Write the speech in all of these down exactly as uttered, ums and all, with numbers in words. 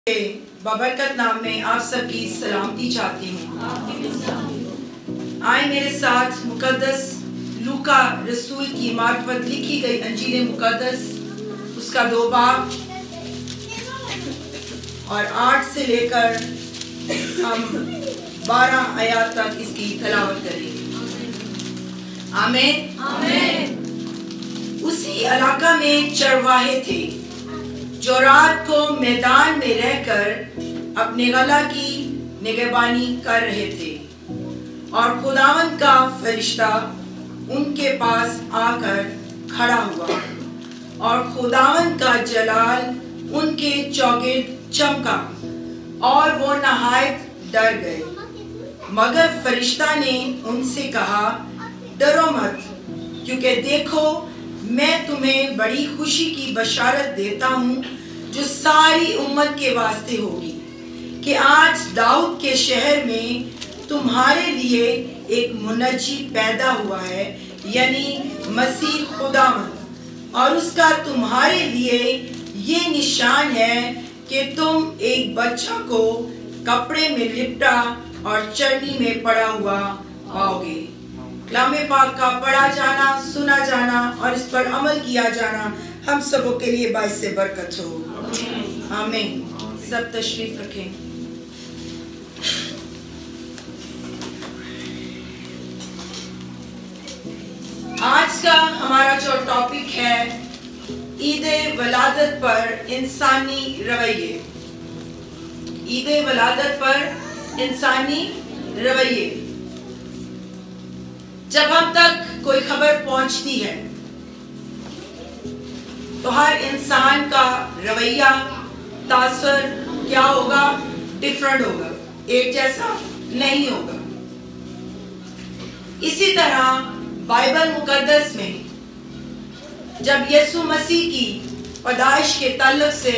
بابرکت نام میں آپ سب کی سلامتی چاہتی ہوں۔ آئے میرے ساتھ مقدس لوکا رسول کی معرفت لکھی گئی انجیل مقدس اس کا دو باب اور آٹھ سے لے کر ہم بارہ آیات تک اس کی تلاوت کریں گے۔ آمین۔ آمین۔ اسی علاقہ میں چرواہے تھے جو رات کو میدان میں رہ کر اپنے غلہ کی نگہبانی کر رہے تھے، اور خداوند کا فرشتہ ان کے پاس آ کر کھڑا ہوا، اور خداوند کا جلال ان کے چوگرد چمکا، اور وہ نہایت ڈر گئے۔ مگر فرشتہ نے ان سے کہا، ڈرو مت، کیونکہ دیکھو میں تمہیں بڑی خوشی کی بشارت دیتا ہوں جو ساری امت کے واسطے ہوگی، کہ آج داؤد کے شہر میں تمہارے لیے ایک منجی پیدا ہوا ہے، یعنی مسیح خداوند، اور اس کا تمہارے لیے یہ نشان ہے کہ تم ایک بچہ کو کپڑے میں لپٹا اور چرنی میں پڑا ہوا پاؤ گے۔ کلام پاک کا پڑھا جانا، سنا جانا اور اس پر عمل کیا جانا ہم سبوں کے لیے باعث برکت ہو۔ آمین۔ سب تشریف رکھیں۔ آج کا ہمارا جو ٹاپک ہے عید ولادت پر انسانی رویے۔ عید ولادت پر انسانی رویے۔ جب ہم تک کوئی خبر پہنچتی ہے تو ہر انسان کا رویہ، تاثر کیا ہوگا؟ ڈیفرنٹ ہوگا، ایک جیسا نہیں ہوگا۔ اسی طرح بائبل مقدس میں جب یسوع مسیح کی پیدائش کے تعلق سے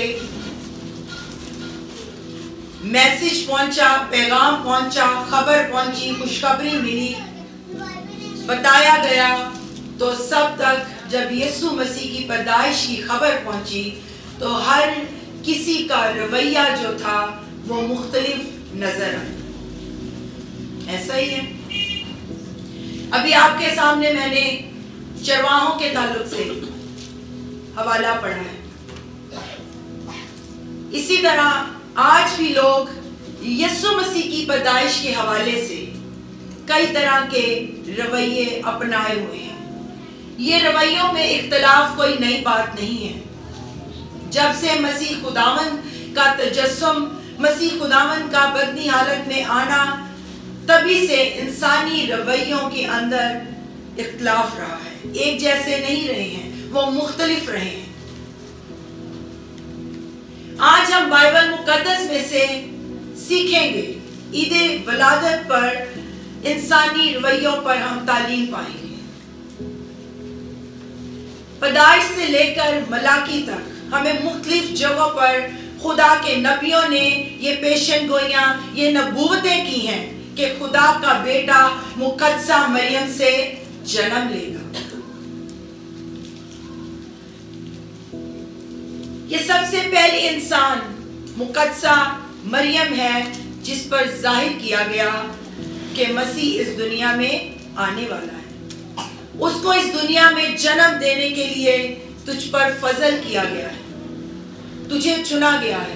میسج پہنچا، پیغام پہنچا، خبر پہنچی، خوشخبری ملی، بتایا گیا، تو سب تک جب یسوع مسیح کی پیدائش کی خبر پہنچی تو ہر کسی کا رویہ جو تھا وہ مختلف نظر آیا۔ ایسا ہی ہے۔ ابھی آپ کے سامنے میں نے چرواہوں کے تعلق سے حوالہ پڑھا ہے۔ اسی طرح آج بھی لوگ یسوع مسیح کی پیدائش کے حوالے سے کئی طرح کے رویے اپنائے ہوئے ہیں۔ یہ رویوں میں اختلاف کوئی نئی بات نہیں ہے۔ جب سے مسیح خداوند کا تجسم، مسیح خداوند کا بدنی حالت میں آنا، تبھی سے انسانی رویوں کے اندر اختلاف رہا ہے۔ ایک جیسے نہیں رہے ہیں، وہ مختلف رہے ہیں۔ آج ہم بائبل مقدس میں سے سیکھیں گے، عید ولادت پر انسانی رویوں پر ہم تعلیم پائیں گے۔ پیدائش سے لے کر ملاکی تک ہمیں مختلف جگہوں پر خدا کے نبیوں نے یہ پیشن گوئیاں، یہ نبوتیں کی ہیں کہ خدا کا بیٹا مقدسہ مریم سے جنم لے گا۔ یہ سب سے پہلی انسان مقدسہ مریم ہے جس پر ظاہر کیا گیا کہ مسیح اس دنیا میں آنے والا ہے۔ اس کو اس دنیا میں جنم دینے کے لیے تجھ پر فضل کیا گیا ہے، تجھے چنا گیا ہے۔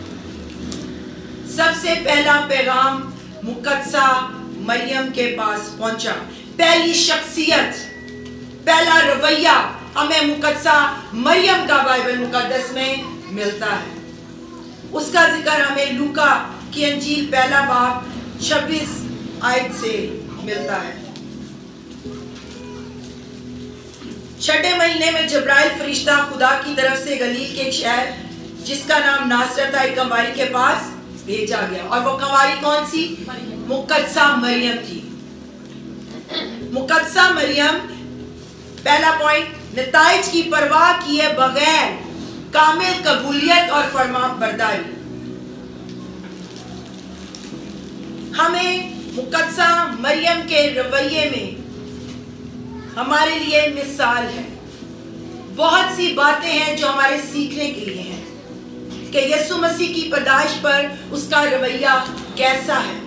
سب سے پہلا پیغام مقدسہ مریم کے پاس پہنچا۔ پہلی شخصیت، پہلا رویہ ہمیں مقدسہ مریم کا بائبل مقدس میں ملتا ہے۔ اس کا ذکر ہمیں لوکا کی انجیل پہلا باب چھبیس آیت سے ملتا ہے۔ چھٹے مہینے میں جبرائیل فرشتہ خدا کی طرف سے گلیل کے ایک شہر جس کا نام ناصرت تھا، ایک کنواری کے پاس بھیجا گیا، اور وہ کنواری کون سی؟ مقدسہ مریم تھی۔ مقدسہ مریم، پہلا پوائنٹ، نتائج کی پرواہ کیے بغیر کامل قبولیت اور فرما برداری۔ ہمیں مقدسہ مریم کے رویے میں ہمارے لیے مثال ہے۔ بہت سی باتیں ہیں جو ہمارے سیکھنے کے لیے ہیں کہ یسوع مسیح کی پیدائش پر اس کا رویہ کیسا ہے۔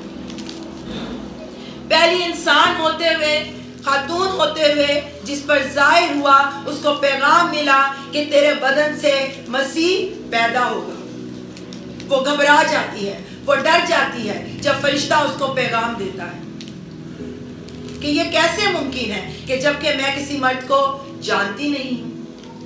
پہلی انسان ہوتے ہوئے، خاتون ہوتے ہوئے جس پر ظاہر ہوا، اس کو پیغام ملا کہ تیرے بدن سے مسیح پیدا ہوگا۔ وہ گھبرا جاتی ہے، وہ ڈر جاتی ہے جب فرشتہ اس کو پیغام دیتا ہے کہ یہ کیسے ممکن ہے کہ جبکہ میں کسی مرد کو جانتی نہیں ہوں،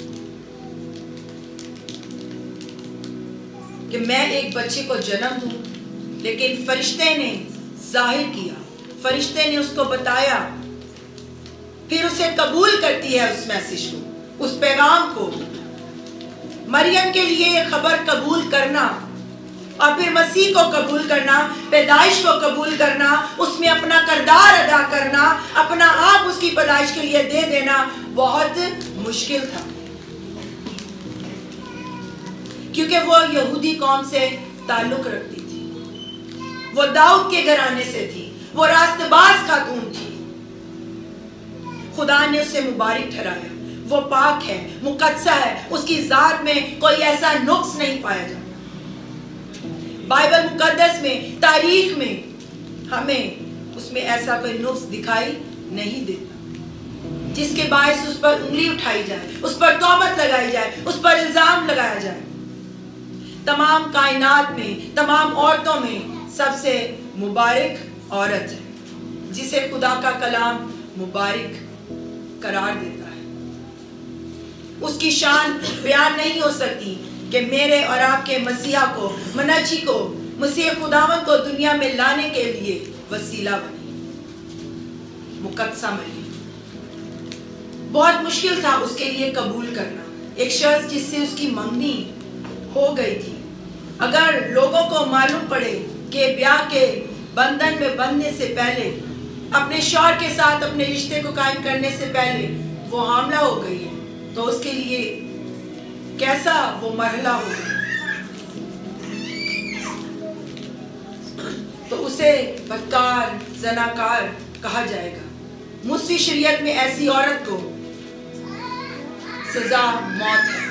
کہ میں ایک بچے کو جنم دوں۔ لیکن فرشتے نے ظاہر کیا، فرشتے نے اس کو بتایا، پھر اسے قبول کرتی ہے اس میسج کو، اس پیغام کو۔ مریم کے لیے یہ خبر قبول کرنا اور پھر مسیح کو قبول کرنا، پیدائش کو قبول کرنا، اس میں اپنا کردار ادا کرنا، اپنا آپ اس کی پیدائش کے لیے دے دینا بہت مشکل تھا، کیونکہ وہ یہودی قوم سے تعلق رکھتی تھی، وہ داؤد کے گھرانے سے تھی، وہ راست باز خاتون تھی۔ خدا نے اسے مبارک ٹھہرایا، وہ پاک ہے، مقدسہ ہے، اس کی ذات میں کوئی ایسا نقص نہیں پایا جاتا۔ بائبل مقدس میں، تاریخ میں ہمیں اس میں ایسا کوئی نقص دکھائی نہیں دیتا جس کے باعث اس پر انگلی اٹھائی جائے، اس پر تہمت لگائی جائے، اس پر الزام لگایا جائے۔ تمام کائنات میں، تمام عورتوں میں سب سے مبارک عورت ہے جسے خدا کا کلام مبارک قرار دیتا ہے۔ اس کی شان بیان نہیں ہو سکتی کہ میرے اور آپ کے مسیحا کو، منجی کو، مسیح خداوند کو دنیا میں لانے کے لیے وسیلہ بنی، مقدسہ مریم۔ بہت مشکل تھا اس کے لیے قبول کرنا، ایک شخص جس سے اس کی منگنی ہو گئی تھی۔ اگر لوگوں کو معلوم پڑے کہ بیاہ کے بندھن میں بندھنے سے پہلے، اپنے شوہر کے ساتھ اپنے رشتے کو قائم کرنے سے پہلے وہ حاملہ ہو گئی ہے، تو اس کے لیے کیسا وہ مرحلہ ہوگا، تو اسے بدکار، زناکار کہا جائے گا۔ مسیح شریعت میں ایسی عورت کو سزا موت ہے۔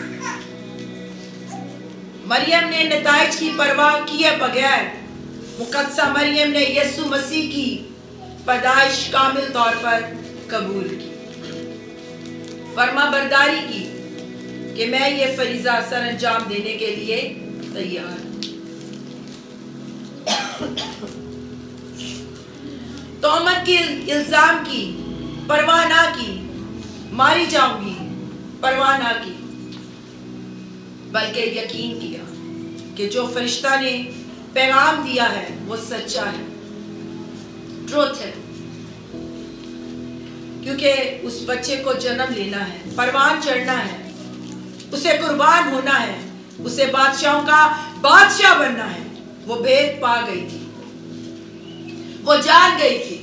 مریم نے نتائج کی پرواہ کیے بغیر، مقدسہ مریم نے یسوع مسیح کی پیدائش کامل طور پر قبول کی، فرما برداری کی کہ میں یہ فریضہ سر انجام دینے کے لیے تیار ہوں۔ تہمت کی، الزام کی پرواہ نہ کی، ماری جاؤں گی پرواہ نہ کی، بلکہ یقین کیا کہ جو فرشتہ نے پیغام دیا ہے وہ سچا ہے، ٹروتھ ہے، کیونکہ اس بچے کو جنم لینا ہے، پروان چڑھنا ہے، اسے قربان ہونا ہے، اسے بادشاہوں کا بادشاہ بننا ہے۔ وہ بھید پا گئی تھی، وہ جان گئی تھی،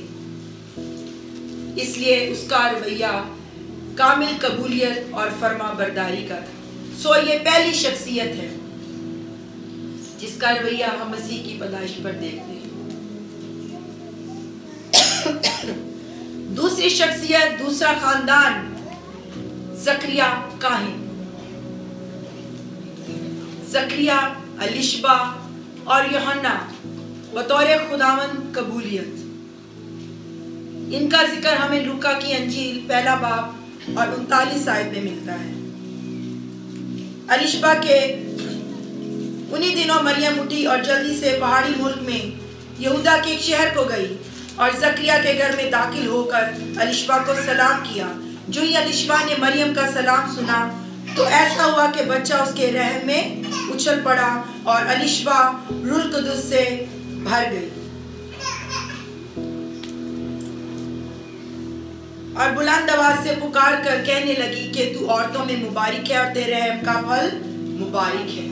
اس لیے اس کا رویہ کامل قبولیت اور فرما برداری کا تھا۔ سو یہ پہلی شخصیت ہے جس کا رویہ ہم مسیح کی پیدائش پر دیکھتے ہیں۔ دوسری شخصیت، دوسرا خاندان، زکریا کاہن۔ زکریا، الیشبا اور یوحنا بطور خداوند قبولیت، ان کا ذکر ہمیں لوکا کی انجیل پہلا باب اور انتالیس آیت میں ملتا ہے۔ الیشبا کے انہی دنوں مریم اٹھی اور جلدی سے پہاڑی ملک میں یہودا کے ایک شہر کو گئی اور زکریا کے گھر میں داخل ہو کر الیشبا کو سلام کیا۔ جو ہی الیشبا نے مریم کا سلام سنا تو ایسا ہوا کہ بچہ اس کے رحم میں اچھل پڑا اور الیشبا روح القدس سے بھر گئی اور بلند آواز سے پکار کر کہنے لگی کہ تو عورتوں میں مبارک ہے اور تیرے رحم کا پھل مبارک ہے۔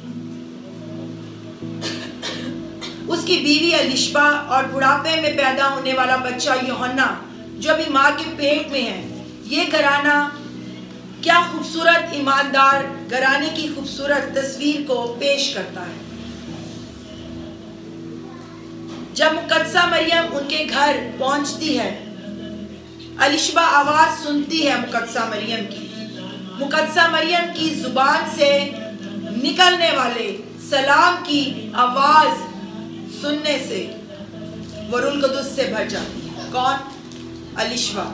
اس کی بیوی الیشبا اور بڑھاپے میں پیدا ہونے والا بچہ یوحنا جو ابھی ماں کے پیٹ میں ہے، یہ گھرانہ کیا خوبصورت ایماندار گھرانے کی خوبصورت تصویر کو پیش کرتا ہے۔ جب مقدسہ مریم ان کے گھر پہنچتی ہے، الیشبا آواز سنتی ہے مقدسہ مریم کی، مقدسہ مریم کی زبان سے निकलने वाले सलाम की आवाज सुनने से वो रूह कुदुस से भर जाती है। कौन? अलिशबा।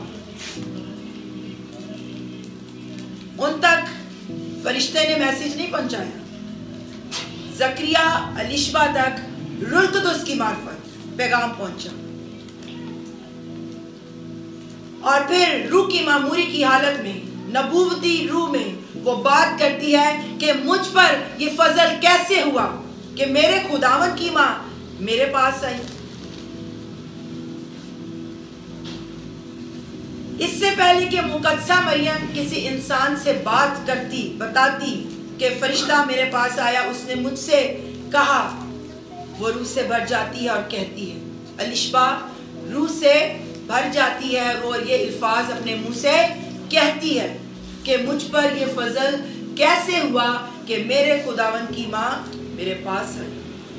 उन तक फरिश्ते ने मैसेज नहीं पहुंचाया, जकरिया अलिशबा तक रूह कुदुस की मार्फत पैगाम पहुंचा। और फिर रूह की मामूरी की हालत में, नबूवती रूह में वो बात करती है कि मुझ पर ये फजल कैसे हुआ कि मेरे खुदावंद की माँ मेरे पास आई। इससे पहले कि मुकद्दसा मरियम किसी इंसान से बात करती, बताती कि फरिश्ता मेरे पास आया, उसने मुझसे कहा, वो रूह से भर जाती है और कहती है, अलिशबा रूह से भर जाती है और ये अल्फाज अपने मुंह से कहती है कि मुझ पर ये फजल कैसे हुआ कि मेरे खुदावंद की माँ मेरे पास आई,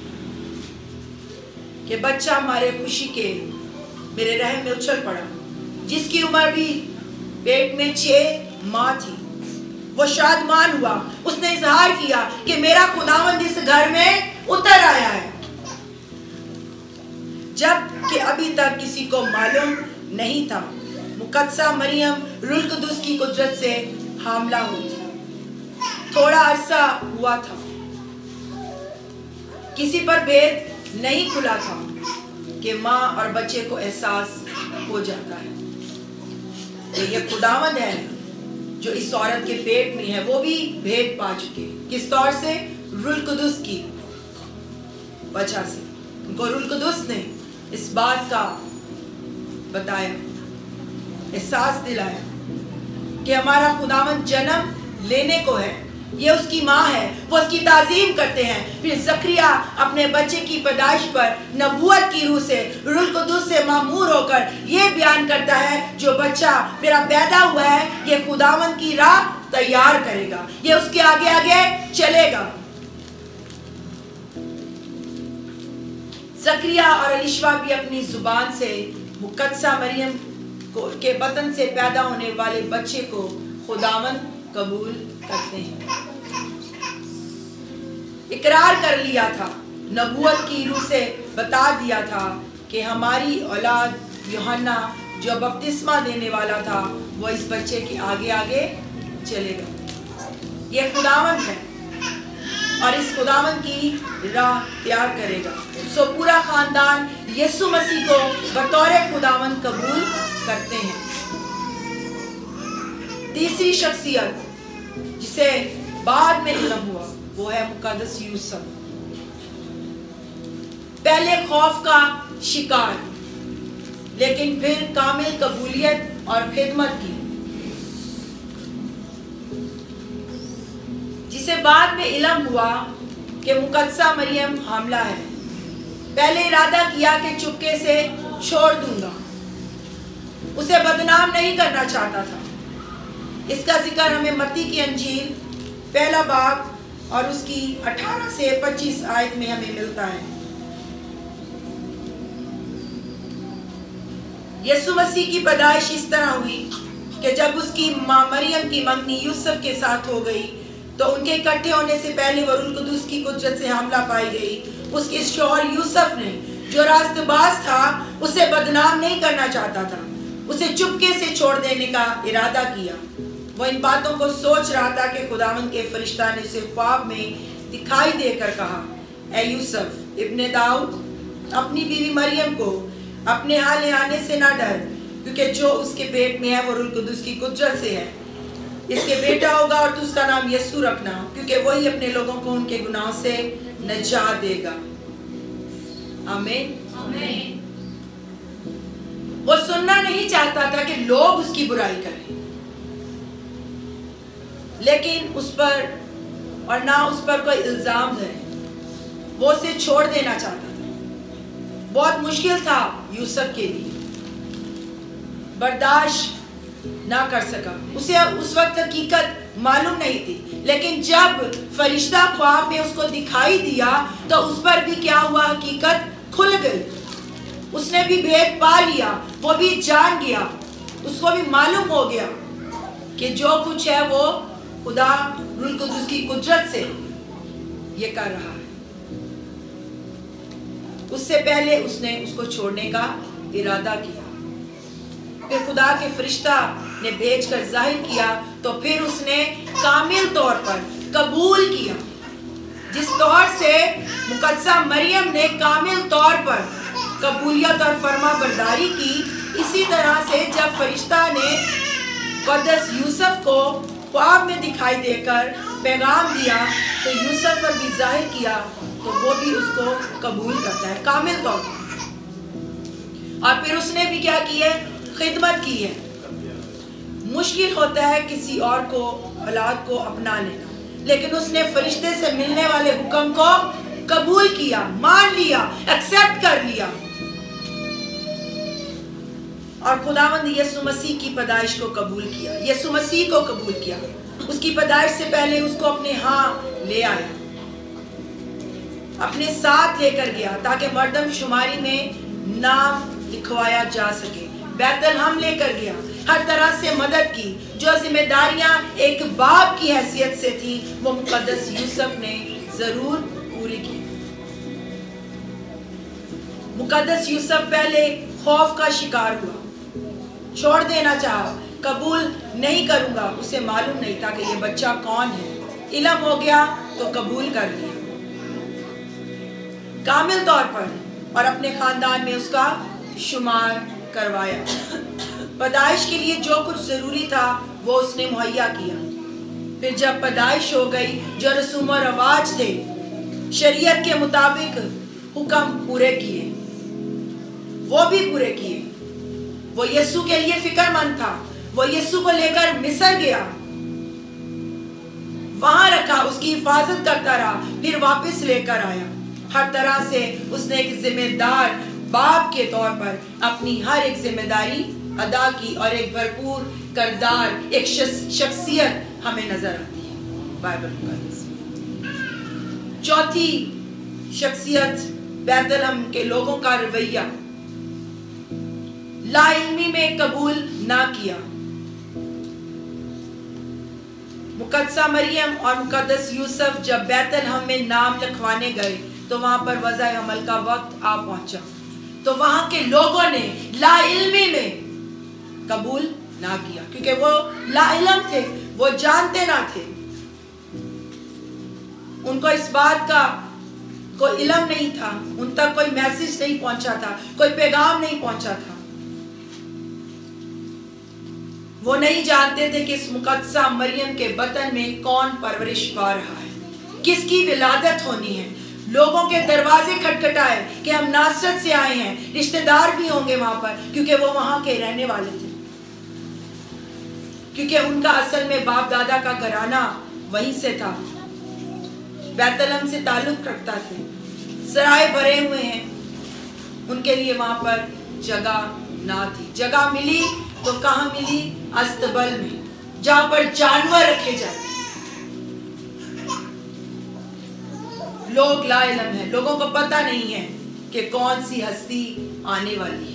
कि बच्चा हमारे खुशी के मेरे रहम में उछल पड़ा, जिसकी उम्र भी पेट में छह माह थी। वो शादमान हुआ, उसने इजहार किया कि मेरा खुदावंद इस घर में उतर आया है, जब कि अभी तक किसी को मालूम नहीं था। मुकद्दसा मरियम रूह कुदुस की कुदरत से हामला हुई थी। थोड़ा अरसा हुआ था, किसी पर भेद नहीं खुला था कि माँ और बच्चे को एहसास हो जाता है कि ये खुदावंद है जो इस औरत के पेट में है। वो भी भेद पा चुके, किस तौर से? रूह कुदुस की वजह से। उनको रूह कुदुस ने इस बात का बताया, एहसास दिलाया कि हमारा खुदावंद जन्म लेने को है, ये उसकी माँ है, वो उसकी ताज़ीम करते हैं। फिर जकरिया अपने बच्चे की पैदाइश पर नबूवत की रूह से, रूह कुदुस से मामूर होकर ये बयान करता है, जो बच्चा मेरा पैदा हुआ है ये खुदावंद की राह तैयार करेगा, ये उसके आगे आगे चलेगा। जकरिया और अलिशबा भी अपनी जुबान से मुकद्दसा मरियम को के बतन से पैदा होने वाले बच्चे को खुदावंद कबूल करते हैं। इकरार कर लिया था, नबूवत की रूह से बता दिया था कि हमारी औलाद यूहन्ना जो बपतिस्मा देने वाला था वो इस बच्चे के आगे आगे चलेगा। ये खुदावंद है और इस खुदावंद की राह तैयार करेगा। सो पूरा खानदान यीशु मसीह को बतौर खुदावंद कबूल करते हैं। तीसरी शख्सियत जिसे बाद में इल्म हुआ वो है मुकद्दस यूसुफ। पहले खौफ का शिकार, लेकिन फिर कामिल कबूलियत और खिदमत की, जिसे बाद में इल्म हुआ कि मुकद्दसा मरियम हामला है। पहले इरादा किया कि चुपके से छोड़ दूंगा, उसे बदनाम नहीं करना चाहता था। इसका जिक्र हमें मत्ती की अंजील पहला बाब और उसकी अठारह से पच्चीस आयत में हमें मिलता है। यीशु मसीह की पैदाइश इस तरह हुई कि जब उसकी माँ मरियम की मंगनी यूसुफ के साथ हो गई तो उनके इकट्ठे होने से पहले वो रूह कुदुस की कुदरत से हामला पाई गई। उसके शौहर यूसुफ ने, जो रास्तबाज था, उसे बदनाम नहीं करना चाहता था, उसे चुपके से छोड़ देने का इरादा किया। वो इन बातों को सोच रहा था कि खुदावंद के फरिश्ता ने उसे ख्वाब में दिखाई देकर कहा, ऐ यूसुफ इब्ने दाऊद, अपनी बीवी मरियम को अपने हाल ले आने से ना डर, क्योंकि जो उसके पेट में है वो रूह कुदुस की कुदरत से है। इसके बेटा होगा और तू उसका नाम यीशु रखना, क्योंकि वही अपने लोगों को उनके गुनाहों से नजात देगा। आमीन। आमीन। वो सुनना नहीं चाहता था कि लोग उसकी बुराई करें, लेकिन उस पर और ना उस पर कोई इल्जाम धरे, वो उसे छोड़ देना चाहता था। बहुत मुश्किल था यूसुफ के लिए, बर्दाश्त ना कर सका। उसे उस वक्त हकीकत मालूम नहीं थी, लेकिन जब फरिश्ता ख्वाब में उसको दिखाई दिया तो उस पर भी क्या हुआ, हकीकत खुल गई। उसने भी भेद पा लिया, वो भी जान गया, उसको भी मालूम हो गया कि जो कुछ है वो खुदा रूह कुदुस की कुदरत से। یہ کر رہا ہے۔ اس سے پہلے اس نے اس کو چھوڑنے کا ارادہ کیا، پھر خدا کے فرشتہ نے بھیج کر ظاہر کیا تو پھر اس نے کامل طور پر قبول کیا۔ جس طور سے مقدسہ مریم نے کامل طور پر قبولیت اور فرما برداری کی، اسی طرح سے جب فرشتہ نے مقدس یوسف کو خواب میں دکھائی دے کر پیغام دیا تو یوسف پر بھی ظاہر کیا تو وہ بھی اس کو قبول کرتا ہے کامل طور پر۔ اور پھر اس نے بھی کیا کی ہے؟ خدمت کی ہے۔ مشکل ہوتا ہے کسی اور کو اولاد کو اپنا لینا، لیکن اس نے فرشتے سے ملنے والے حکم کو قبول کیا، مان لیا، ایکسپٹ کر لیا، اور خداوند یسوع مسیح کی پیدائش کو قبول کیا، یسوع مسیح کو قبول کیا۔ اس کی پیدائش سے پہلے اس کو اپنے ہاں لے آیا، اپنے ساتھ لے کر گیا تاکہ مردم شماری میں نام لکھوایا جا سکے۔ بیت الحم لے کر گیا، ہر طرح سے مدد کی۔ جو ذمہ داریاں ایک باپ کی حیثیت سے تھی وہ مقدس یوسف نے ضرور پوری کی۔ مقدس یوسف پہلے خوف کا شکار ہوا، چھوڑ دینا چاہا، قبول نہیں کروں گا، اسے معلوم نہیں تھا کہ یہ بچہ کون ہے۔ علم ہو گیا تو قبول کر لیا کامل طور پر، اور اپنے خاندان میں اس کا شمار کروایا۔ پیدائش کے لیے جو کچھ ضروری تھا وہ اس نے مہیا کیا۔ پھر جب پیدائش ہو گئی، جو رسوم و رواج تھے، شریعت کے مطابق حکم پورے کیے، وہ بھی پورے کیے۔ وہ یسوع کے لیے فکر مند تھا، وہ یسوع کو لے کر مصر گیا، وہاں رکھا، اس کی حفاظت کرتا رہا، پھر واپس لے کر آیا۔ ہر طرح سے اس نے ایک ذمہ دار باپ کے طور پر اپنی ہر ایک ذمہ داری ادا کی، اور ایک بھرپور کردار، ایک شخصیت ہمیں نظر آتی ہے بائبل مقدس میں۔ چوتھی شخصیت بیت الحم کے لوگوں کا رویہ، لا علمی میں قبول نہ کیا۔ مقدسہ مریم اور مقدس یوسف جب بیت الحم میں نام لکھوانے گئے تو وہاں پر وضع حمل کا وقت آ پہنچا، تو وہاں کے لوگوں نے لا علمی میں قبول نہ کیا، کیونکہ وہ لا علم تھے، وہ جانتے نہ تھے، ان کو اس بات کا کوئی علم نہیں تھا، ان تک کوئی میسج نہیں پہنچا تھا، کوئی پیغام نہیں پہنچا تھا۔ وہ نہیں جانتے تھے کہ اس مقدسہ مریم کے بطن میں کون پرورش پا رہا ہے، کس کی ولادت ہونی ہے۔ لوگوں کے دروازے کھٹکھٹائے کہ ہم ناصرت سے آئے ہیں، رشتہ دار بھی ہوں گے وہاں پر، کیونکہ وہ وہاں کے رہنے والے تھے، کیونکہ ان کا اصل میں باپ دادا کا گھرانہ وہیں سے تھا، بیت الحم سے تعلق رکھتا تھے، سرائے بھرے ہوئے ہیں، ان کے لیے وہاں پر جگہ نہ تھی۔ جگہ ملی تو کہاں ملی؟ استبل میں، جہاں پر جانور رکھے جاتے۔ لوگ لا علم ہیں، لوگوں کو پتہ نہیں ہے کہ کون سی ہستی آنے والی ہے،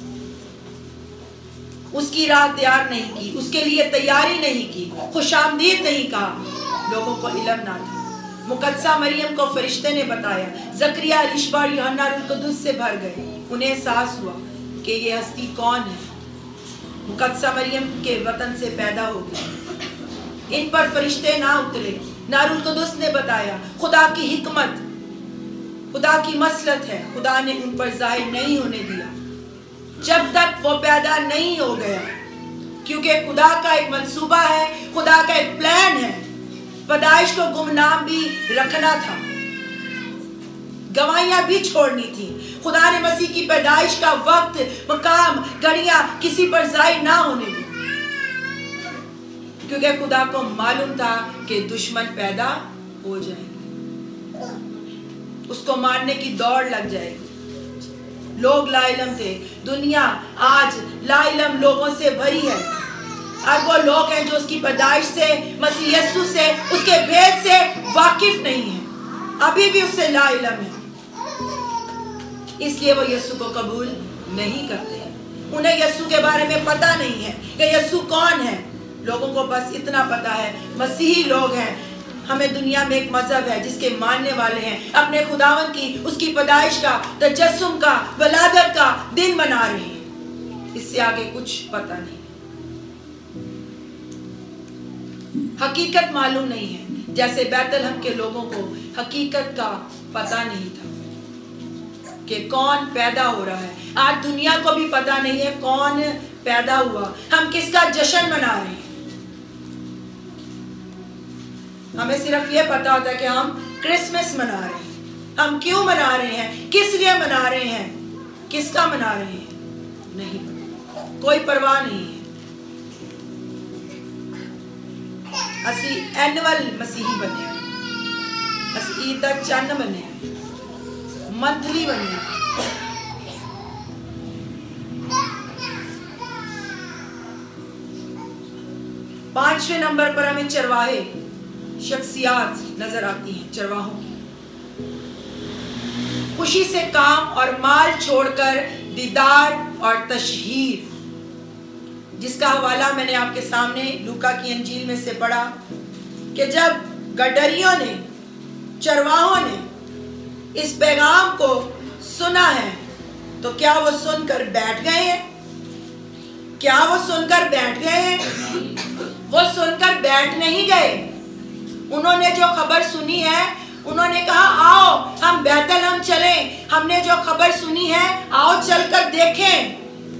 اس کی راہ تیار نہیں کی، اس کے لیے تیاری نہیں کی، خوش آمدید نہیں کہا، لوگوں کو علم نہ تھا۔ مقدسہ مریم کو فرشتے نے بتایا، زکریا، الشبا اور یوحنا روح القدس سے بھر گئے، انہیں احساس ہوا کہ یہ ہستی کون ہے، مقدسہ مریم کے وطن سے پیدا ہو گئی۔ ان پر فرشتے نہ اترے، نہ روح القدس نے بتایا، خدا کی حکمت، خدا کی مصلحت ہے، خدا نے ان پر ظاہر نہیں ہونے دیا جب تک وہ پیدا نہیں ہو گیا، کیونکہ خدا کا ایک منصوبہ ہے، خدا کا ایک پلان ہے۔ پیدائش کو گمنام بھی رکھنا تھا، گواہیاں بھی چھوڑنی تھی۔ خدا نے مسیح کی پیدائش کا وقت، مقام، گھڑیاں کسی پر ظاہر نہ ہونے دی، کیونکہ خدا کو معلوم تھا کہ دشمن پیدا ہو جائیں گے، اس کو مارنے کی دوڑ لگ جائے گی۔ لوگ لا علم تھے، دنیا آج لا علم لوگوں سے بھری ہے۔ اب وہ لوگ ہیں جو اس کی پیدائش سے، مسیح یسوع سے، اس کے بھید سے واقف نہیں ہیں، ابھی بھی اس سے لا علم ہے، اس لیے وہ یسوع کو قبول نہیں کرتے ہیں۔ انہیں یسوع کے بارے میں پتہ نہیں ہے کہ یسوع کون ہے۔ لوگوں کو بس اتنا پتا ہے مسیحی لوگ ہیں، हमें दुनिया में एक मजहब है जिसके मानने वाले हैं अपने खुदावन की उसकी पैदाइश का, तजस्सुम का, वलादत का दिन मना रहे हैं। इससे आगे कुछ पता नहीं, हकीकत मालूम नहीं है। जैसे बैतलहम के लोगों को हकीकत का पता नहीं था कि कौन पैदा हो रहा है। आज दुनिया को भी पता नहीं है कौन पैदा हुआ, हम किसका जश्न मना रहे हैं। हमें सिर्फ ये पता होता है कि हम क्रिसमस मना रहे हैं। हम क्यों मना रहे हैं, किस लिए मना रहे हैं, किसका मना रहे हैं, नहीं पता, कोई परवाह नहीं है। असी एनुअल मसीही बने, असी ईद दा चंद बने, मंथली बने। पांचवें नंबर पर हमें चरवाहे शख्सियात नजर आती हैं। चरवाहों की खुशी से काम और माल छोड़कर दीदार और तशहीर, जिसका हवाला मैंने आपके सामने लूका की अंजील में से पढ़ा कि जब गडरियों ने, चरवाहों ने इस पैगाम को सुना है तो क्या वो सुनकर बैठ गए हैं? क्या वो सुनकर बैठ गए हैं? वो सुनकर बैठ नहीं गए। उन्होंने जो खबर सुनी है, उन्होंने कहा आओ हम बैतलहम चलें, हमने जो खबर सुनी है आओ चलकर देखें।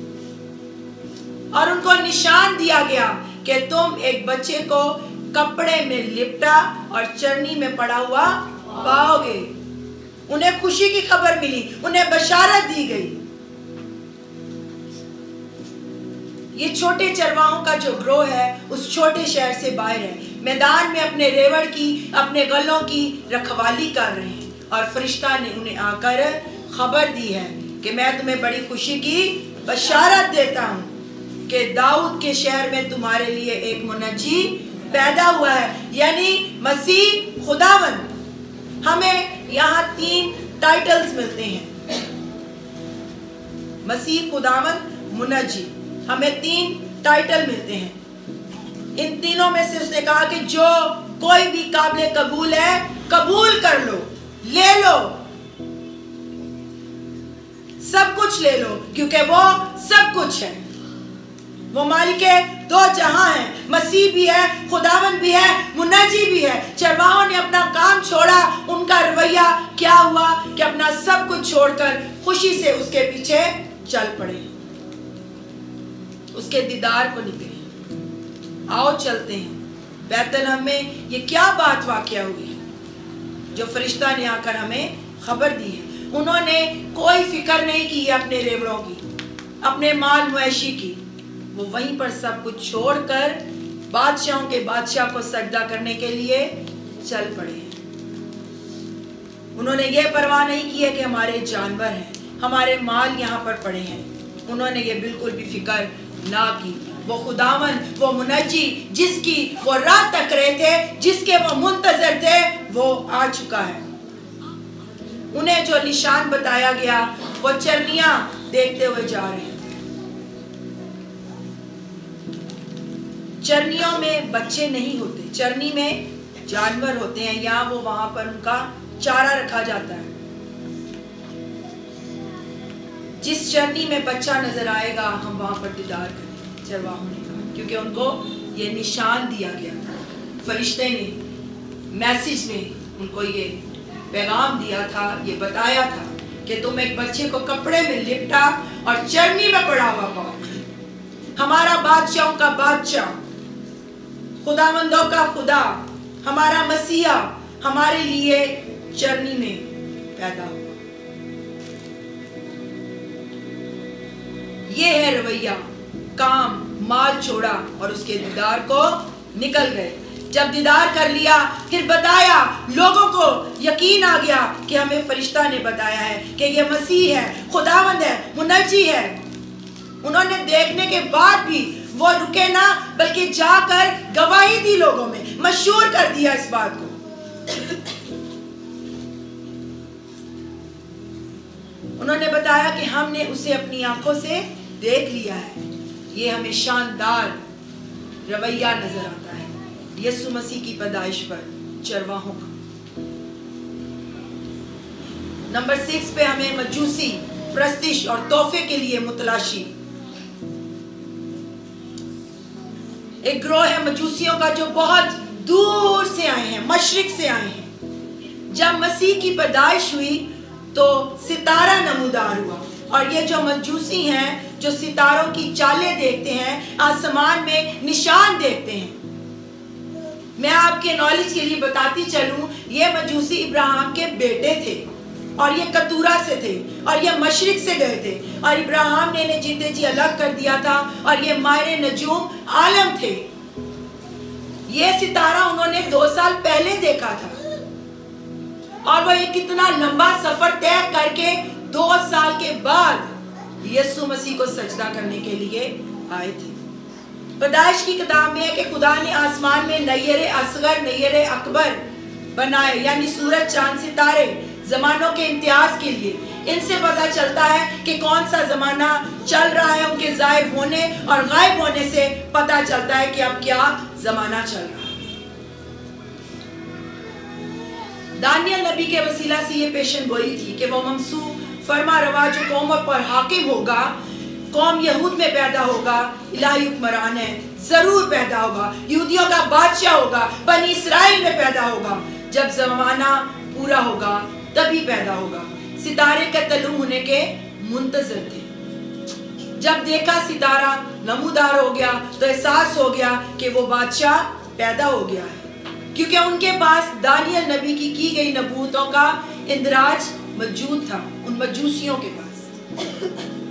और उनको निशान दिया गया कि तुम एक बच्चे को कपड़े में लिपटा और चरनी में पड़ा हुआ पाओगे। उन्हें खुशी की खबर मिली, उन्हें बशारत दी गई। ये छोटे चरवाहों का जो ग्रोह है उस छोटे शहर से बाहर है, मैदान में अपने रेवड़ की, अपने गलों की रखवाली कर रहे हैं। और फरिश्ता ने उन्हें आकर खबर दी है कि मैं तुम्हें बड़ी खुशी की बशारत देता हूँ कि दाऊद के शहर में तुम्हारे लिए एक मुनज्जी पैदा हुआ है, यानी मसीह खुदावंद। हमें यहाँ तीन टाइटल्स मिलते हैं, मसीह खुदावंद, मुनज्जी, हमें तीन टाइटल मिलते हैं। इन तीनों में से उसने कहा कि जो कोई भी काबिल कबूल है कबूल कर लो, ले लो, सब कुछ ले लो, क्योंकि वो सब कुछ है। वो मालिके दो जहां है, मसीह भी है, खुदावन भी है, मुनज्जी भी है। चरवाहों ने अपना काम छोड़ा, उनका रवैया क्या हुआ कि अपना सब कुछ छोड़कर खुशी से उसके पीछे चल पड़े, उसके दीदार को निकले। आओ चलते हैं बैतलहम में ये क्या बात वाकया हुई है जो फरिश्ता ने आकर हमें खबर दी है। उन्होंने कोई फिक्र नहीं की अपने रेवड़ों की, अपने माल मुआशी की। वो वहीं पर सब कुछ छोड़कर बादशाहों के बादशाह को सजदा करने के लिए चल पड़े। उन्होंने ये परवाह नहीं की है कि हमारे जानवर हैं, हमारे माल यहाँ पर पड़े हैं। उन्होंने ये बिल्कुल भी फिक्र ना की। वो खुदावन, वो मुनज्जी जिसकी वो रात तक रहे थे, जिसके वो मुंतजर थे, वो आ चुका है। उन्हें जो निशान बताया गया वो चरनियां देखते हुए जा रहे हैं। चरनियों में बच्चे नहीं होते, चरनी में जानवर होते हैं, या वो वहां पर उनका चारा रखा जाता है। जिस चरनी में बच्चा नजर आएगा हम वहां पर दीदार करेंगे, चरवाहों ने कहा, क्योंकि उनको ये निशान दिया गया था। फरिश्ते ने मैसेज में उनको ये पैगाम दिया था, ये बताया था कि तुम एक बच्चे को कपड़े में लिपटा और चरनी में पड़ा हुआ पाओगे। हमारा बादशाहों का बादशाह, खुदावंदों का खुदा, हमारा मसीहा हमारे लिए चरनी में पैदा हुआ। ये है रवैया, काम, माल छोड़ा और उसके दीदार को निकल गए। जब दीदार कर लिया फिर बताया, लोगों को यकीन आ गया कि हमें फरिश्ता ने बताया है कि ये मसीह है, खुदावंद है, मुनज्जी है। उन्होंने देखने के बाद भी वो रुके ना, बल्कि जाकर गवाही दी, लोगों में मशहूर कर दिया इस बात को। उन्होंने बताया कि हमने उसे अपनी आंखों से देख लिया है। ये हमें शानदार रवैया नजर आता है यीशु मसीह की पैदाइश पर, चरवाहों का। नंबर सिक्स पे हमें मजूसी, प्रस्तिश और तोहफे के लिए मुतलाशी। एक ग्रोह है मजूसियों का जो बहुत दूर से आए हैं, मशरिक से आए हैं। जब मसीह की पैदाइश हुई तो सितारा नमूदार हुआ, और ये जो मजूसी हैं जो सितारों की चालें देखते हैं, आसमान में निशान देखते हैं। मैं आपके नॉलेज के लिए बताती चलूं, ये मजूसी इब्राहिम के बेटे थे और ये कतूरा से थे और ये मशरिक से गए थे, और इब्राहिम ने इन्हें जीते जी अलग कर दिया था, और ये मायरे नजूम आलम थे। ये सितारा उन्होंने दो साल पहले देखा था, और वो एक कितना लंबा सफर तय करके दो साल के बाद यीशु मसीह को सजदा करने के लिए आए थे। पैदाइश की किताब में है कि खुदा ने आसमान में नय्यरे असगर, नय्यरे अकबर बनाए, यानी सूरज, चांद, सितारे जमानों के इम्तियाज के लिए। इनसे पता चलता है कि कौन सा जमाना चल रहा है। उनके जाहिर होने और गायब होने से पता चलता है कि अब क्या जमाना चल रहा है। दानियल नबी के वसीला से ये पेशन गोई थी कि वो ममसू फरमा रवा जो कौमों पर हाकिम होगा, कौम यहूद में पैदा होगा, इलाही हुक्मरान है, जरूर पैदा होगा, यहूदियों का बादशाह होगा, बनी इस्राइल में पैदा होगा। जब जमाना पूरा होगा तभी पैदा होगा। सितारे का तलू होने के मुंतजर थे। जब देखा सितारा नमूदार हो गया तो एहसास हो गया कि वो बादशाह पैदा हो गया है, क्योंकि उनके पास दानियल नबी की की गई नबूतों का इंदराज मौजूद था उन मजूसियों के पास।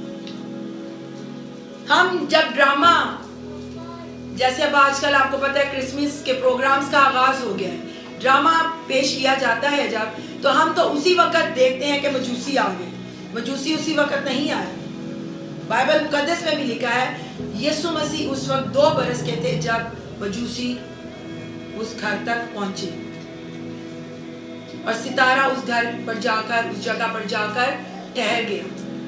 हम जब ड्रामा, जैसे अब आजकल आपको पता है क्रिसमस के प्रोग्राम्स का आगाज हो गया है, ड्रामा पेश किया जाता है जब, तो हम तो उसी वक्त देखते हैं कि मजूसी आ गए। मजूसी उसी वक्त नहीं आए। बाइबल मुकद्दस में भी लिखा है यीशु मसीह उस वक्त दो बरस के थे जब मजूसी उस घर तक पहुंचे, और सितारा उस घर पर जाकर, उस जगह पर जाकर ठहर गया।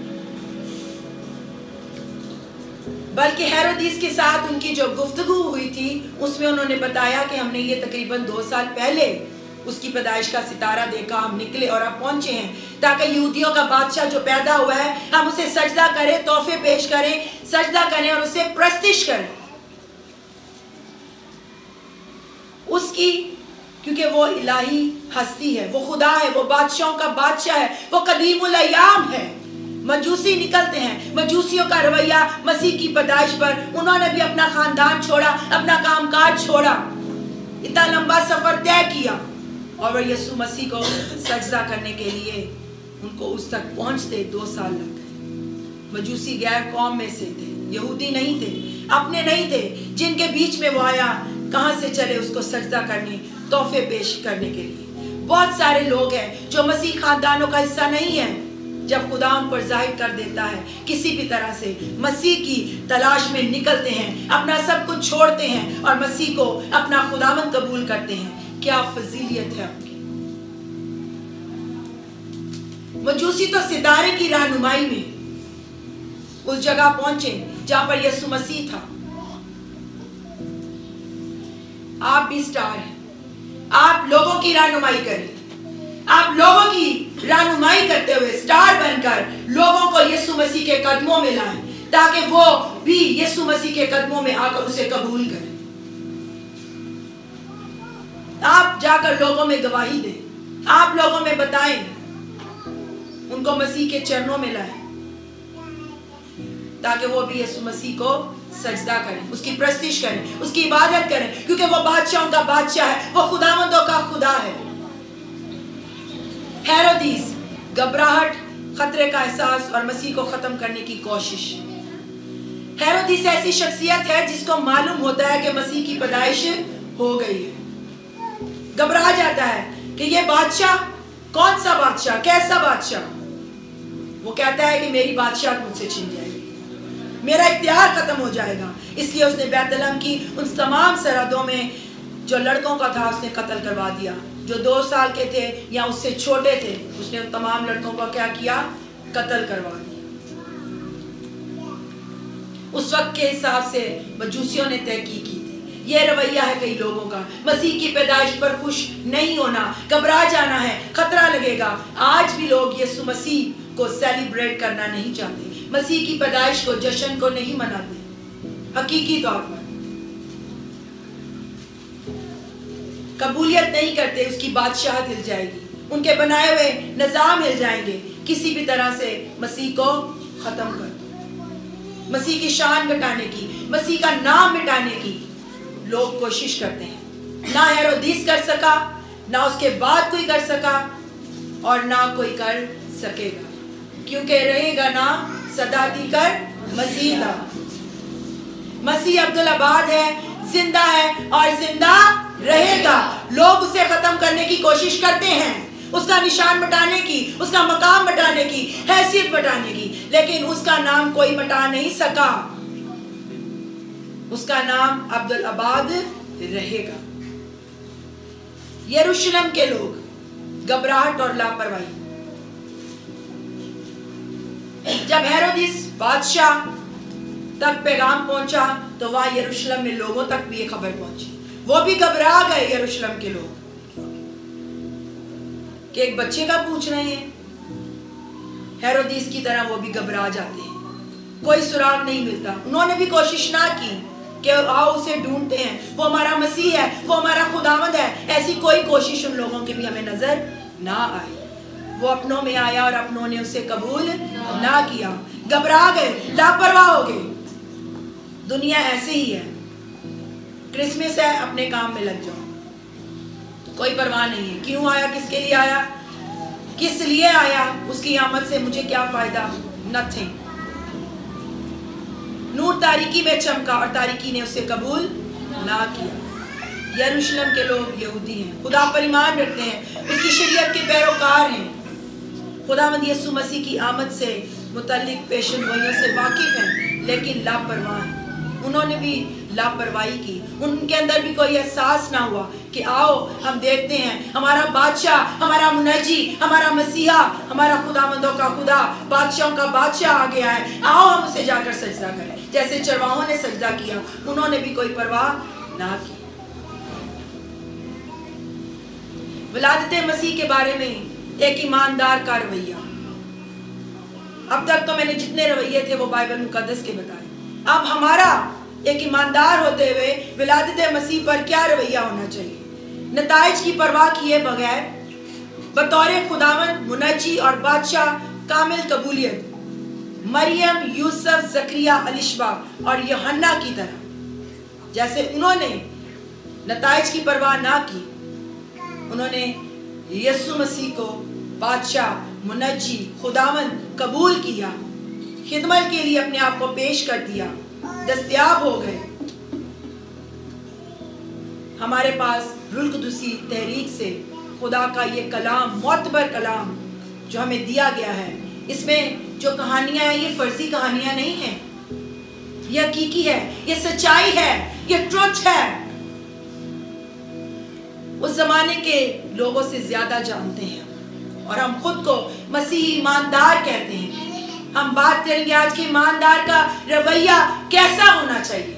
बल्कि हेरोदिस के साथ उनकी जो गुफ्तगू हुई थी उसमें उन्होंने बताया कि हमने ये तकरीबन दो साल पहले उसकी पैदाइश का सितारा देखा, हम निकले और अब पहुंचे हैं ताकि यहूदियों का बादशाह जो पैदा हुआ है हम उसे सजदा करें, तोहफे पेश करें, सजदा करें और उसे प्रस्तिश करें उसकी, क्योंकि वो इलाही हस्ती है, वो खुदा है, वो बादशाहों का बादशाह है, वो कदीमुल अय्याम है। मजूसी निकलते हैं, मजूसियों का रवैया मसीह की पैदाइश पर, उन्होंने भी अपना खानदान छोड़ा, अपना कामकाज छोड़ा, इतना लंबा सफर तय किया, और वह यीशु मसीह को सजदा करने के लिए उनको उस तक पहुंचते दो साल लग गए। मजूसी गैर कौम में से थे, यहूदी नहीं थे, अपने नहीं थे, जिनके बीच में वो आया कहां से चले उसको सजदा करने, तोहफे पेश करने के लिए। बहुत सारे लोग हैं जो मसीह खानदानों का हिस्सा नहीं है, जब खुदा उन पर जाहिर कर देता है किसी भी तरह से मसीह की तलाश में निकलते हैं, अपना सब कुछ छोड़ते हैं और मसीह को अपना खुदावंद कबूल करते हैं। क्या फजीलियत है उनकी। मजूसी तो सितारे की रहनुमाई में उस जगह पहुंचे जहां पर यीशु मसीह था। आप भी स्टार हैं, आप लोगों की रहनुमाई करें, आप लोगों की रहनुमाई करते हुए स्टार बनकर लोगों को यीशु मसीह के कदमों में लाएं, ताकि वो भी यीशु मसीह के कदमों में आकर उसे कबूल करें। आप जाकर लोगों में गवाही दें, आप लोगों में बताएं, उनको मसीह के चरणों में लाएं, ताकि वो भी यीशु मसीह को सजदा करें, उसकी प्रस्तिश करें, उसकी इबादत करें, क्योंकि वो बादशाहों का बादशाह है, वो खुदावंदों का खुदा है। हेरोदिस, घबराहट, खतरे का एहसास और मसीह को खत्म करने की कोशिश। हेरोदिस ऐसी शख्सियत है जिसको मालूम होता है कि मसीह की पैदाइश हो गई है, घबरा जाता है कि ये बादशाह कौन सा बादशाह, कैसा बादशाह। वो कहता है कि मेरी बादशाह मुझसे छिन जाएगी, मेरा इख्तियार खत्म हो जाएगा। इसलिए उसने बैतलहम की उन तमाम सरहदों में जो लड़कों का था उसने कत्ल करवा दिया, जो दो साल के थे या उससे छोटे थे, उसने उन तमाम लड़कों को क्या किया, कत्ल करवा दिया। उस वक्त के हिसाब से मजूसियों ने तहकीक की थी, یہ رویہ ہے کئی لوگوں کا، مسیح کی پیدائش پر خوش نہیں ہونا، گھبرا جانا ہے، خطرہ لگے گا۔ آج بھی لوگ یسوع مسیح کو سیلیبریٹ کرنا نہیں چاہتے، مسیح کی پیدائش کو، جشن کو نہیں مناتے، حقیقی طور پر قبولیت نہیں کرتے۔ اس کی بادشاہت ہل جائے گی، ان کے بنائے ہوئے نظام ہل جائیں گے۔ کسی بھی طرح سے مسیح کو ختم کر دو، مسیح کی شان گھٹانے کی، مسیح کا نام مٹانے کی لوگ کوشش کرتے ہیں۔ نہ ہیرودیس کر سکا، نہ اس کے بعد کوئی کر سکا، اور نہ کوئی کر سکے گا، کیونکہ رہے گا نا صداتی کر مسیح دا۔ مسیح عبدالآباد ہے، زندہ ہے اور زندہ رہے گا۔ لوگ اسے ختم کرنے کی کوشش کرتے ہیں، اس کا نشان مٹانے کی، اس کا مقام مٹانے کی، حیثیت مٹانے کی، لیکن اس کا نام کوئی مٹا نہیں سکا۔ اس کا نام عبدالآباد رہے گا۔ یروشلم کے لوگ گھبراہٹ اور لاپرواہی۔ جب ہیرودیس بادشاہ تک پیغام پہنچا تو وہاں یروشلم میں لوگوں تک بھی یہ خبر پہنچی، وہ بھی گھبرا گئے یروشلم کے لوگ کہ ایک بچے کا پوچھ رہے ہیں۔ ہیرودیس کی طرح وہ بھی گھبرا جاتے ہیں، کوئی سراغ نہیں ملتا۔ انہوں نے بھی کوشش نہ کی کہ آؤ اسے ڈھونڈتے ہیں، وہ ہمارا مسیح ہے، وہ ہمارا خداوند ہے۔ ایسی کوئی کوشش ان لوگوں کی بھی ہمیں نظر نہ آئی۔ وہ اپنوں میں آیا اور اپنوں نے اسے قبول نہ کیا، گھبرا گئے، لاپرواہ ہو گئے۔ دنیا ایسے ہی ہے، کرسمس ہے، اپنے کام میں لگ جاؤ، کوئی پرواہ نہیں ہے۔ کیوں آیا، کس کے لیے آیا، کس لیے آیا، اس کی آمد سے مجھے کیا فائدہ، نتھنگ۔ نور تاریکی میں چمکا اور تاریکی نے اسے قبول نہ کیا۔ یروشلم کے لوگ یہودی ہیں، خدا پر ایمان رکھتے ہیں، اس کی شریعت کے پیروکار ہیں، خداوند یسوع مسیح کی آمد سے متعلق پیشن گوئیوں سے واقف ہیں، لیکن لاپرواہ ہیں۔ انہوں نے بھی لاپرواہی کی، ان کے اندر بھی کوئی احساس نہ ہوا کہ آؤ ہم دیکھتے ہیں ہمارا بادشاہ، ہمارا منجی، ہمارا مسیحا، ہمارا خداوندوں کا خدا، بادشاہوں کا بادشاہ آ گیا ہے، آؤ ہم اسے جا کر سجدہ کریں۔ جیسے چرواہوں نے سجدہ کیا، انہوں نے بھی کوئی پرواہ نہ کی۔ ولادت مسیح کے بارے میں ایک ایماندار کا رویہ۔ اب تک تو میں نے جتنے رویے تھے وہ بائبل مقدس کے بتائے، اب ہمارا ایک ایماندار ہوتے ہوئے ولادت مسیح پر کیا رویہ ہونا چاہیے؟ نتائج کی پرواہ کیے بغیر بطور خداوند، منجی اور بادشاہ کامل قبولیت، مریم، یوسف، زکریا، الشبا اور یوحنا کی طرح۔ جیسے انہوں نے نتائج کی پرواہ نہ کی، انہوں نے یسوع مسیح کو بادشاہ، منجی، خداوند قبول کیا، خدمت کے لیے اپنے آپ کو پیش کر دیا، دستیاب ہو گئے۔ ہمارے پاس روح القدسی تحریک سے خدا کا یہ کلام، معتبر کلام جو ہمیں دیا گیا ہے، اس میں جو کہانیاں ہیں یہ فرضی کہانیاں نہیں ہیں، یہ حقیقی ہے، یہ سچائی ہے، یہ ٹروتھ ہے۔ اس زمانے کے لوگوں سے زیادہ جانتے ہیں اور ہم خود کو مسیحی ایماندار کہتے ہیں۔ ہم بات کریں گے آج کے ایماندار کا رویہ کیسا ہونا چاہیے۔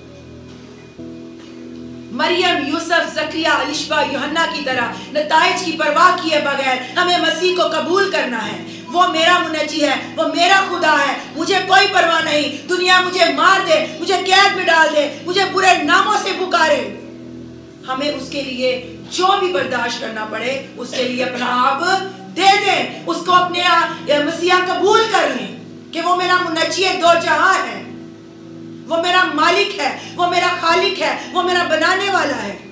مریم، یوسف، زکریا، الشبا، یوحنا کی طرح نتائج کی پرواہ کیے بغیر ہمیں مسیح کو قبول کرنا ہے۔ وہ میرا منجی ہے، وہ میرا خدا ہے، مجھے کوئی پرواہ نہیں، دنیا مجھے مار دے، مجھے قید میں ڈال دے، مجھے برے ناموں سے پکارے، ہمیں اس کے لیے جو بھی برداشت کرنا پڑے اس کے لیے اپنا آپ دے دیں، اس کو اپنے مسیحا قبول کر لیں کہ وہ میرا منجی دو جہاں ہے، وہ میرا مالک ہے، وہ میرا خالق ہے، وہ میرا بنانے والا ہے۔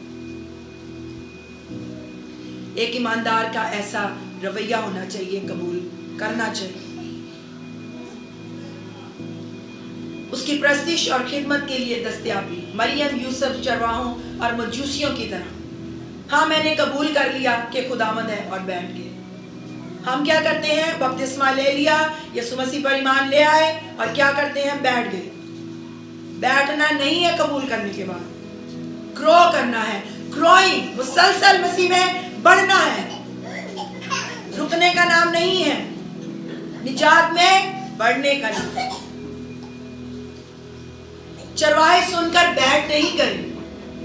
ایک ایماندار کا ایسا رویہ ہونا چاہیے، قبول کرنا چاہیے۔ اس کی پرستش اور خدمت کے لیے دستیابی، مریم، یوسف، چرواہوں اور مجوسیوں کی طرح۔ ہاں میں نے قبول کر لیا کہ خداوند ہے اور بیٹھ گئے۔ ہم کیا کرتے ہیں؟ بپتسمہ لے لیا، یسوع مسیح پر ایمان لے آئے اور کیا کرتے ہیں؟ بیٹھ گئے۔ بیٹھنا نہیں ہے قبول کرنے کے بعد، گرو کرنا ہے، گروئنگ، مسلسل مسیح میں بڑھنا ہے، رکنے کا نام نہیں ہے، نجات میں بڑھنے کا نام ہے۔ چرواہے سن کر بیٹھ نہیں گئے،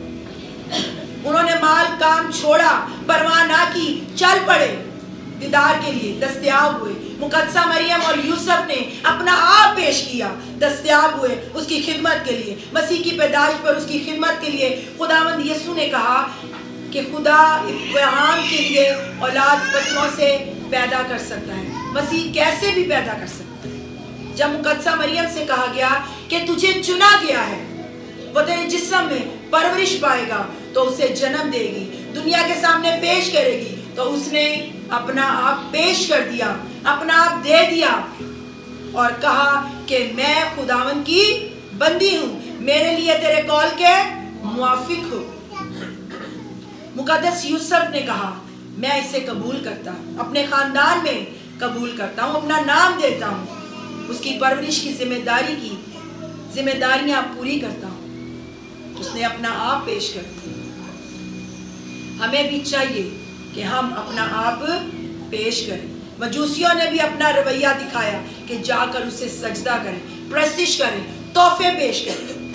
माल काम छोड़ा, परवाह ना की, चल पड़े, दीदार के लिए दस्तयाब हुए। मुकद्दसा मरियम और यूसुफ ने अपना आप पेश किया, दस्तयाब हुए उसकी खिदमत के लिए। मसीह की पैदाइश पर उसकी खिदमत के लिए खुदावंद यीशु ने कहा कि खुदा इब्राहिम के लिए औलाद पत्थरों से पैदा कर सकता है। मसीह कैसे भी पैदा कर सकता है। जब मुकद्दसा मरियम से कहा गया कि तुझे चुना गया है, वो तेरे जिस्म में परवरिश पाएगा तो उसे जन्म देगी, दुनिया के सामने पेश करेगी, तो उसने अपना आप पेश कर दिया, अपना आप दे दिया और कहा कि मैं खुदावंद की बंदी हूँ, मेरे लिए तेरे कौल के मुआफिक हूँ। मुकद्दस यूसुफ ने कहा मैं इसे कबूल करता हूँ, अपने खानदान में कबूल करता हूँ, अपना नाम देता हूँ, उसकी परवरिश की जिम्मेदारी की जिम्मेदारियां पूरी करता हूँ। उसने अपना आप पेश कर दिया। हमें भी चाहिए कि हम अपना आप पेश करें। मजूसियों ने भी अपना रवैया दिखाया कि जाकर उसे सजदा करें, प्रस्तिश करें, तोहफे पेश करें।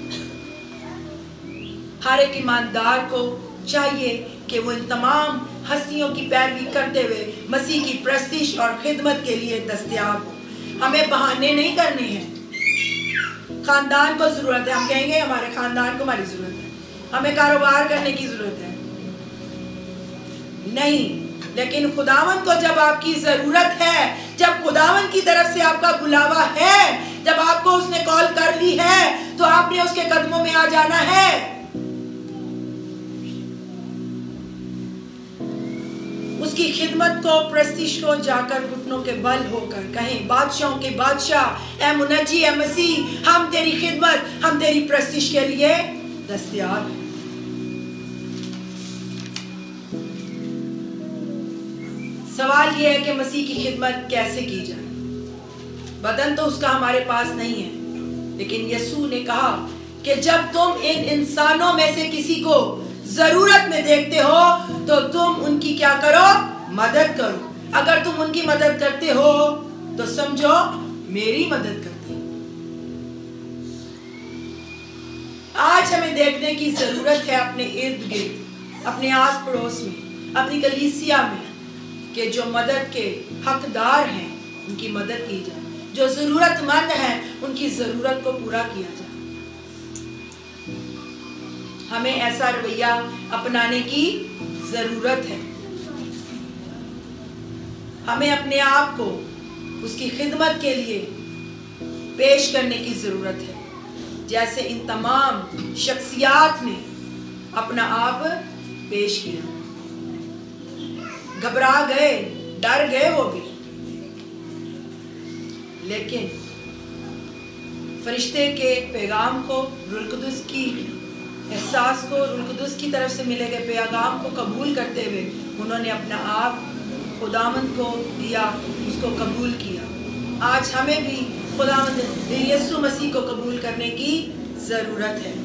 हर एक ईमानदार को चाहिए कि वो इन तमाम हस्तियों की पैरवी करते हुए मसीह की प्रस्तिश और खिदमत के लिए दस्तयाब हो। हमें बहाने नहीं करने हैं। खानदान को जरूरत है, हम कहेंगे हमारे खानदान को हमारी जरूरत है, हमें कारोबार करने की जरूरत है, नहीं, लेकिन खुदावंद को जब आपकी जरूरत है, जब खुदावंद की तरफ से आपका बुलावा है, जब आपको उसने कॉल कर ली है, तो आपने उसके कदमों में आ जाना है। उसकी खिदमत को, प्रस्तिश को जाकर घुटनों के बल होकर कहें, बादशाहों के बादशाह, ए मुनज्जी, ए मसीह, हम तेरी खिदमत, हम तेरी प्रस्तिश के लिए दस्तयाब हैं। सवाल यह है कि मसीह की खिदमत कैसे की जाए। बदन तो उसका हमारे पास नहीं है, लेकिन यीशु ने कहा कि जब तुम इन इंसानों में से किसी को जरूरत में देखते हो तो तुम उनकी क्या करो, मदद करो। अगर तुम उनकी मदद करते हो तो समझो मेरी मदद करते हो। आज हमें देखने की जरूरत है अपने इर्द गिर्द, अपने आस पड़ोस में, अपनी कलीसिया में, कि जो मदद के हकदार हैं उनकी मदद की जाए, जो जरूरतमंद हैं उनकी जरूरत को पूरा किया जाए। हमें ऐसा रवैया अपनाने की जरूरत है। हमें अपने आप को उसकी खिदमत के लिए पेश करने की जरूरत है, जैसे इन तमाम शख्सियात ने अपना आप पेश किया। घबरा गए, डर गए वो भी, लेकिन फरिश्ते के पैगाम को, रूह कुदस की एहसास को, रूह कुदस की तरफ से मिले गए पैगाम को कबूल करते हुए उन्होंने अपना आप खुदावंद को दिया, उसको कबूल किया। आज हमें भी खुदावंद यीशु मसीह को कबूल करने की ज़रूरत है।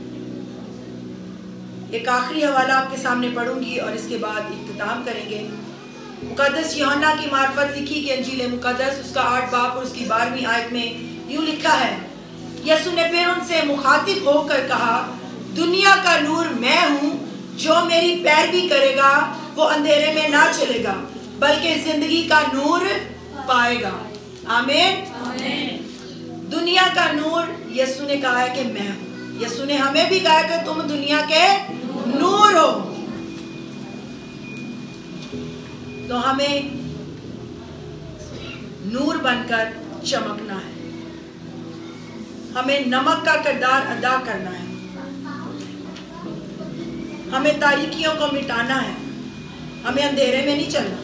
एक आखिरी हवाला आपके सामने पढ़ूंगी और इसके बाद इख्तिताम करेंगे। मुकद्दस यूहन्ना की मार्फत लिखी कि अंजील मुकद्दस, उसका आठ बाब और उसकी बारहवीं आयत में यूँ लिखा है, यीशु ने फिर उनसे मुखातिब होकर कहा, दुनिया का नूर मैं हूँ, जो मेरी पैरवी करेगा वो अंधेरे में ना चलेगा बल्कि जिंदगी का नूर पाएगा। आमीन। दुनिया का नूर यीशु ने कहा है कि मैं हूँ। यीशु ने हमें भी कहा कि तुम दुनिया के नूर हो। तो हमें नूर बनकर चमकना है, हमें नमक का किरदार अदा करना है, हमें तारीकियों को मिटाना है, हमें अंधेरे में नहीं चलना।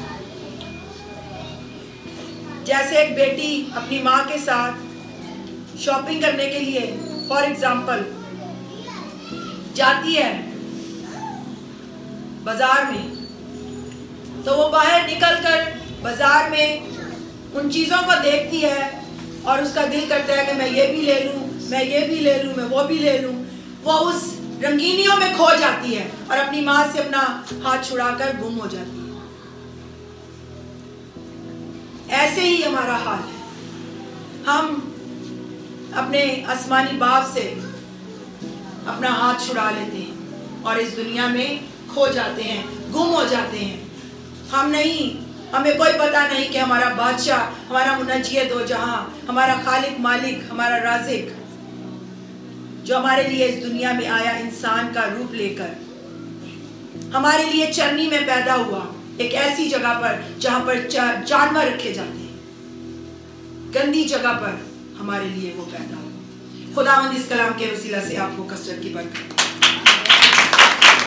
जैसे एक बेटी अपनी माँ के साथ शॉपिंग करने के लिए फॉर एग्जाम्पल जाती है बाजार में, तो वो बाहर निकलकर बाजार में उन चीज़ों को देखती है और उसका दिल करता है कि मैं ये भी ले लूँ, मैं ये भी ले लूँ, मैं वो भी ले लूँ। वो उस रंगीनियों में खो जाती है और अपनी माँ से अपना हाथ छुड़ाकर गुम हो जाती है। ऐसे ही हमारा हाल है। हम अपने आसमानी बाप से अपना हाथ छुड़ा लेते हैं, اور اس دنیا میں کھو جاتے ہیں، گم ہو جاتے ہیں. ہم نہیں، ہمیں کوئی پتہ نہیں کہ ہمارا بادشاہ، ہمارا منجی دو جہاں، ہمارا خالق مالک، ہمارا رازق، جو ہمارے لیے اس دنیا میں آیا انسان کا روپ لے کر، ہمارے لیے چرنی میں پیدا ہوا، ایک ایسی جگہ پر جہاں پر جانور رکھے جاتے ہیں، گندی جگہ پر ہمارے لیے وہ پیدا ہوا. خداوند اس کلام کے وسیلہ سے آپ کو کثرت کی برکت.